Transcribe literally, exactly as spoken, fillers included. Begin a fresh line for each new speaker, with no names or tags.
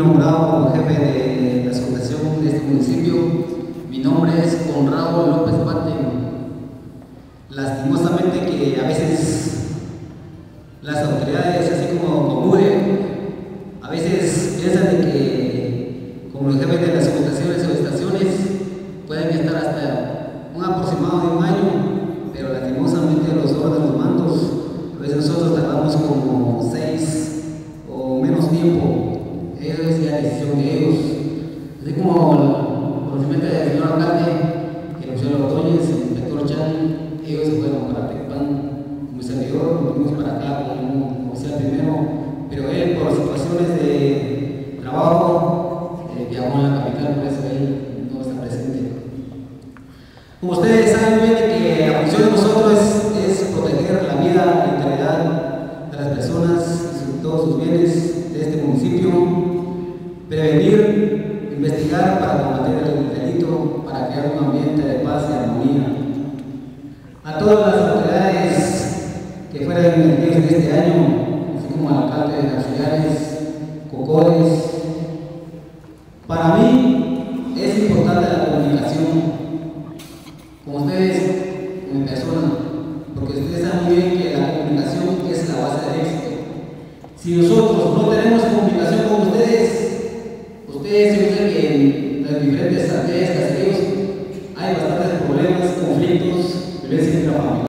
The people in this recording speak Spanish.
nombrado como jefe de la asociación de este municipio. Mi nombre es Conrado López Pate. Lastimosamente que a veces las autoridades, así como Comure, a veces piensan de que como los jefes de las subestaciones o estaciones pueden estar hasta un aproximado de un año, pero lastimosamente los órdenes de los mandos, a veces nosotros tardamos como seis o menos tiempo. Eso es ya decisión de ellos. Así como el conocimiento del señor alcalde, que el señor Ordóñez, el inspector Chan, ellos se fueron para Tecpan, como servidor, nos fuimos para acá como oficial primero, pero él por situaciones de trabajo eh, viajó a la capital, por eso él no está presente. Como ustedes saben bien que la función de nosotros es, es proteger la vida, la integridad de las personas y todos sus bienes de este municipio, prevenir, investigar para combatir el delito, para crear un ambiente de paz y armonía. A todas las autoridades que fueran elegidas en este año, así como al alcalde de auxiliares, Cocores, para mí es importante la comunicación con ustedes, con mi persona, porque ustedes saben muy bien que la comunicación es la base del éxito. Si nosotros no tenemos comunicación con ustedes, ustedes se ven que en las diferentes aldeas, caseríos, hay bastantes problemas, conflictos, violencia intrafamiliar.